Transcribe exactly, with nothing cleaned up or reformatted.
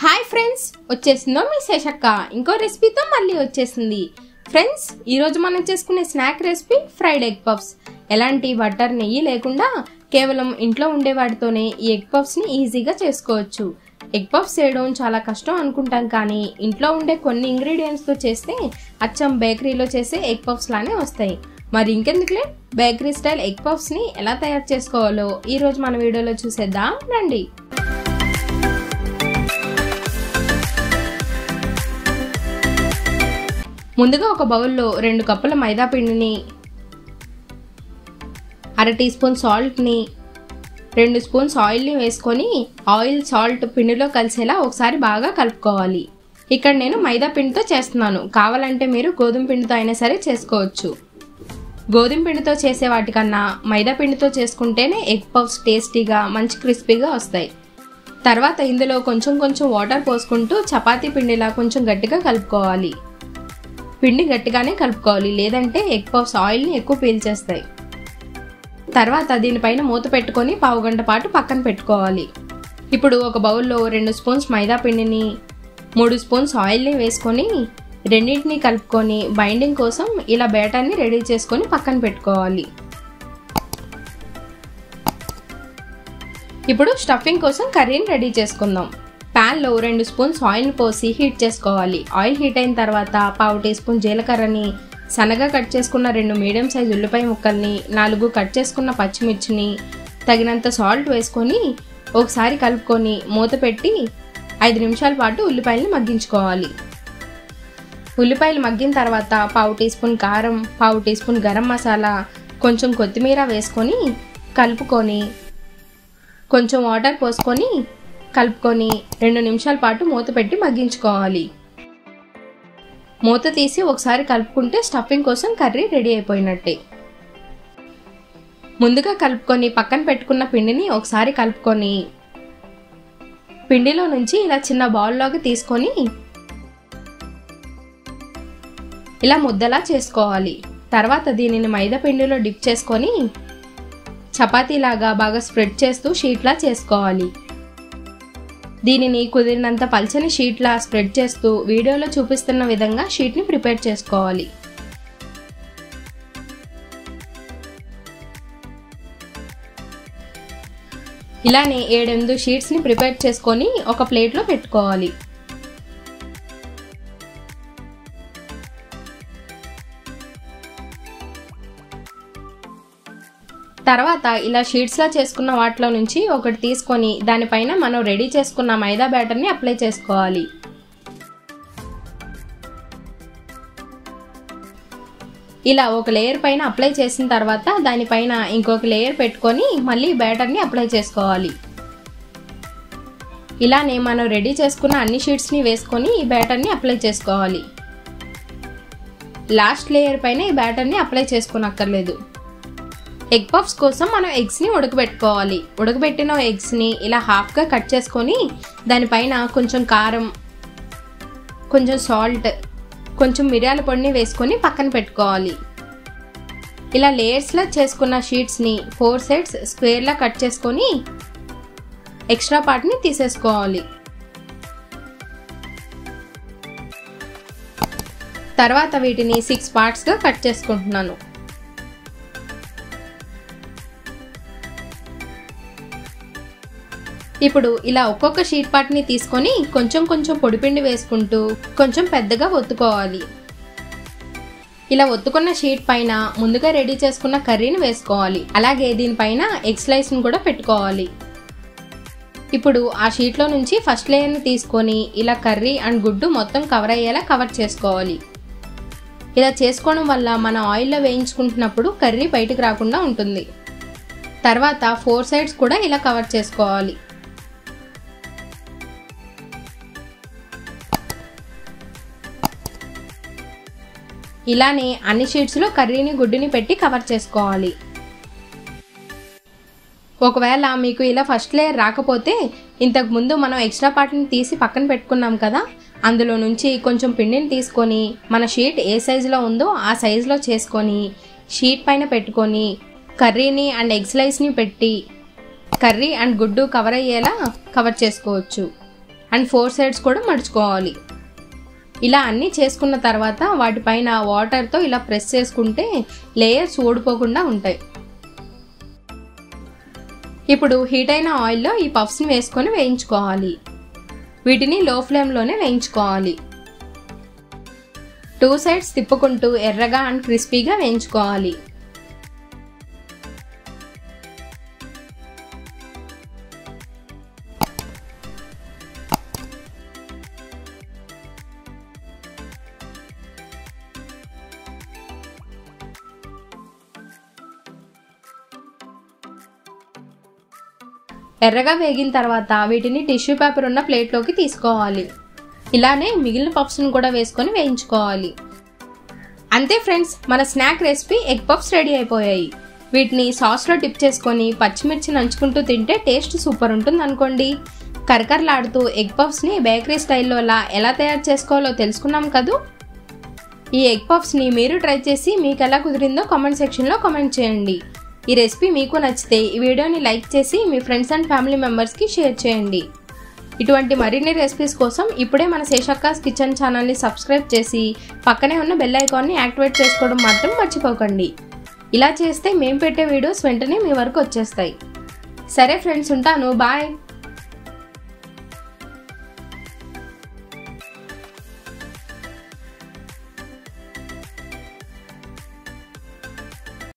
Hi friends, వచ్చేసిందో మీ శేషక్క ఇంకో రెసిపీతో మళ్ళీ వచ్చేసింది. ఫ్రెండ్స్, ఈరోజు మనం చేసుకునే snack recipe fried egg puffs. ఎలాంటి బటర్ నెయ్యి లేకుండా కేవలం ఇంట్లో ఉండే వాటితోనే ఈ ఎగ్ పఫ్స్ని ఈజీగా చేసుకోవచ్చు. ఎగ్ పఫ్స్ చేయడం చాలా కష్టం అనుకుంటాం, కానీ ఇంట్లో ఉండే కొన్ని ఇంగ్రీడియంట్స్తో చేస్తే అచ్చం బేకరీలో చేసే ఎగ్ పఫ్స్ లానే వస్తాయి. మరి ఇంకెందుకులే, బేకరీ స్టైల్ ఎగ్ పఫ్స్ని ఎలా తయారు చేసుకోవాలో ఈరోజు మన వీడియోలో చూసేద్దాం రండి. ముందుగా ఒక బౌల్లో రెండు కప్పుల మైదా పిండిని, అర టీ స్పూన్ సాల్ట్ని, రెండు స్పూన్స్ ఆయిల్ని వేసుకొని ఆయిల్ సాల్ట్ పిండిలో కలిసేలా ఒకసారి బాగా కలుపుకోవాలి. ఇక్కడ నేను మైదా పిండితో చేస్తున్నాను, కావాలంటే మీరు గోధుమ పిండితో అయినా సరే చేసుకోవచ్చు. గోధుమ పిండితో చేసే వాటికన్నా మైదా పిండితో చేసుకుంటేనే ఎగ్ పఫ్స్ టేస్టీగా మంచి క్రిస్పీగా వస్తాయి. తర్వాత ఇందులో కొంచెం కొంచెం వాటర్ పోసుకుంటూ చపాతీ పిండిలా కొంచెం గట్టిగా కలుపుకోవాలి. పిండి గట్టిగానే కలుపుకోవాలి, లేదంటే ఎగ్ పఫ్స్ ఆయిల్ని ఎక్కువ పీల్చేస్తాయి. తర్వాత దీనిపైన మూత పెట్టుకొని పావు గంట పాటు పక్కన పెట్టుకోవాలి. ఇప్పుడు ఒక బౌల్లో రెండు స్పూన్స్ మైదా పిండిని, మూడు స్పూన్స్ ఆయిల్ని వేసుకొని రెండింటిని కలుపుకొని బైండింగ్ కోసం ఇలా బ్యాటర్ని రెడీ చేసుకొని పక్కన పెట్టుకోవాలి. ఇప్పుడు స్టఫింగ్ కోసం కర్రీని రెడీ చేసుకుందాం. ప్యాన్లో రెండు స్పూన్స్ ఆయిల్ని పోసి హీట్ చేసుకోవాలి. ఆయిల్ హీట్ అయిన తర్వాత పావు టీ స్పూన్ జీలకర్రని, సన్నగా కట్ చేసుకున్న రెండు మీడియం సైజ్ ఉల్లిపాయ ముక్కల్ని, నాలుగు కట్ చేసుకున్న పచ్చిమిర్చిని, తగినంత సాల్ట్ వేసుకొని ఒకసారి కలుపుకొని మూత పెట్టి ఐదు నిమిషాల పాటు ఉల్లిపాయలని మగ్గించుకోవాలి. ఉల్లిపాయలు మగ్గిన తర్వాత పావు టీ స్పూన్ కారం, పావు టీ స్పూన్ గరం మసాలా, కొంచెం కొత్తిమీర వేసుకొని కలుపుకొని కొంచెం వాటర్ పోసుకొని కలుపుకొని రెండు నిమిషాల పాటు మూత పెట్టి మగ్గించుకోవాలి. మూత తీసి ఒకసారి కలుపుకుంటే స్టఫింగ్ కోసం కర్రీ రెడీ అయిపోయినట్టే. ముందుగా కలుపుకొని పక్కన పెట్టుకున్న పిండిని ఒకసారి కలుపుకొని పిండిలో నుంచి ఇలా చిన్న బౌల్లోకి తీసుకొని ఇలా ముద్దలా చేసుకోవాలి. తర్వాత దీనిని మైదా పిండిలో డిప్ చేసుకొని చపాతీలాగా బాగా స్ప్రెడ్ చేస్తూ షీట్లా చేసుకోవాలి. దీనిని కుదిరినంత పల్చని షీట్లా స్ప్రెడ్ చేస్తూ వీడియోలో చూపిస్తున్న విధంగా షీట్ని ప్రిపేర్ చేసుకోవాలి. ఇలానే ఏడెనిమిది షీట్స్ని ప్రిపేర్ చేసుకొని ఒక ప్లేట్లో పెట్టుకోవాలి. తర్వాత ఇలా షీట్స్లా చేసుకున్న వాటిలో నుంచి ఒకటి తీసుకొని దానిపైన మనం రెడీ చేసుకున్న మైదా బ్యాటర్ని అప్లై చేసుకోవాలి. ఇలా ఒక లేయర్ పైన అప్లై చేసిన తర్వాత దానిపైన ఇంకొక లేయర్ పెట్టుకొని మళ్ళీ బ్యాటర్ని అప్లై చేసుకోవాలి. ఇలానే మనం రెడీ చేసుకున్న అన్ని షీట్స్ని వేసుకొని ఈ బ్యాటర్ని అప్లై చేసుకోవాలి. లాస్ట్ లేయర్ పైన ఈ బ్యాటర్ని అప్లై చేసుకోనక్కర్లేదు. ఎగ్ పఫ్స్ కోసం మనం ఎగ్స్ని ఉడకబెట్టుకోవాలి. ఉడకబెట్టిన ఎగ్స్ని ఇలా హాఫ్గా కట్ చేసుకొని దానిపైన కొంచెం కారం, కొంచెం సాల్ట్, కొంచెం మిరియాల పొడిని వేసుకొని పక్కన పెట్టుకోవాలి. ఇలా లేయర్స్లా చేసుకున్న షీట్స్ని ఫోర్ సైడ్స్ స్క్వేర్లా కట్ చేసుకొని ఎక్స్ట్రా పార్ట్ని తీసేసుకోవాలి. తర్వాత వీటిని సిక్స్ పార్ట్స్గా కట్ చేసుకుంటున్నాను. ఇప్పుడు ఇలా ఒక్కొక్క షీట్ పార్ట్ని తీసుకొని కొంచెం కొంచెం పొడిపిండి వేసుకుంటూ కొంచెం పెద్దగా ఒత్తుకోవాలి. ఇలా ఒత్తుకున్న షీట్ పైన ముందుగా రెడీ చేసుకున్న కర్రీని వేసుకోవాలి. అలాగే దీనిపైన ఎగ్ స్లైస్ని కూడా పెట్టుకోవాలి. ఇప్పుడు ఆ షీట్లో నుంచి ఫస్ట్ లేయర్ని తీసుకొని ఇలా కర్రీ అండ్ గుడ్డు మొత్తం కవర్ అయ్యేలా కవర్ చేసుకోవాలి. ఇలా చేసుకోవడం వల్ల మన ఆయిల్లో వేయించుకుంటున్నప్పుడు కర్రీ బయటకు రాకుండా ఉంటుంది. తర్వాత ఫోర్ సైడ్స్ కూడా ఇలా కవర్ చేసుకోవాలి. ఇలానే అన్ని షీట్స్లో కర్రీని గుడ్డుని పెట్టి కవర్ చేసుకోవాలి. ఒకవేళ మీకు ఇలా ఫస్ట్ లేయర్ రాకపోతే ఇంతకు ముందు మనం ఎక్స్ట్రా పార్ట్ని తీసి పక్కన పెట్టుకున్నాం కదా, అందులో నుంచి కొంచెం పిండిని తీసుకొని మన షీట్ ఏ సైజులో ఉందో ఆ సైజులో చేసుకొని షీట్ పైన పెట్టుకొని కర్రీని అండ్ ఎగ్ స్లైస్ని పెట్టి కర్రీ అండ్ గుడ్డు కవర్ అయ్యేలా కవర్ చేసుకోవచ్చు. అండ్ ఫోర్ సైడ్స్ కూడా మడుచుకోవాలి. ఇలా అన్నీ చేసుకున్న తర్వాత వాటిపైన వాటర్తో ఇలా ప్రెస్ చేసుకుంటే లేయర్స్ ఊడిపోకుండా ఉంటాయి. ఇప్పుడు హీట్ అయిన ఆయిల్లో ఈ పఫ్స్ని వేసుకొని వేయించుకోవాలి. వీటిని లో ఫ్లేమ్లోనే వేయించుకోవాలి. టూ సైడ్స్ తిప్పుకుంటూ ఎర్రగా అండ్ క్రిస్పీగా వేయించుకోవాలి. ఎర్రగా వేగిన తర్వాత వీటిని టిష్యూ పేపర్ ఉన్న ప్లేట్లోకి తీసుకోవాలి. ఇలానే మిగిలిన పఫ్స్ని కూడా వేసుకొని వేయించుకోవాలి. అంతే ఫ్రెండ్స్, మన snack recipe egg puffs ready అయిపోయాయి. వీటిని సాస్లో డిప్ చేసుకొని పచ్చిమిర్చి నంచుకుంటూ తింటే టేస్ట్ సూపర్ ఉంటుంది అనుకోండి. కరకరలాడుతూ ఎగ్ పఫ్స్ని బేకరీ స్టైల్లో ఎలా తయారు చేసుకోవాలో తెలుసుకున్నాం కదూ. ఈ ఎగ్ పఫ్స్ని మీరు ట్రై చేసి మీకు ఎలా కుదిరిందో కామెంట్ సెక్షన్లో కామెంట్ చేయండి. ఈ రెసిపీ మీకు నచ్చితే ఈ వీడియోని లైక్ చేసి మీ ఫ్రెండ్స్ అండ్ ఫ్యామిలీ మెంబర్స్కి షేర్ చేయండి. ఇటువంటి మరిన్ని రెసిపీస్ కోసం ఇప్పుడే మన శేషక్కాస్ కిచెన్ ఛానల్ని సబ్స్క్రైబ్ చేసి పక్కనే ఉన్న బెల్ ఐకాన్ని యాక్టివేట్ చేసుకోవడం మాత్రం మర్చిపోకండి. ఇలా చేస్తే మేము పెట్టే వీడియోస్ వెంటనే మీ వరకు వచ్చేస్తాయి. సరే ఫ్రెండ్స్, ఉంటాను. బాయ్.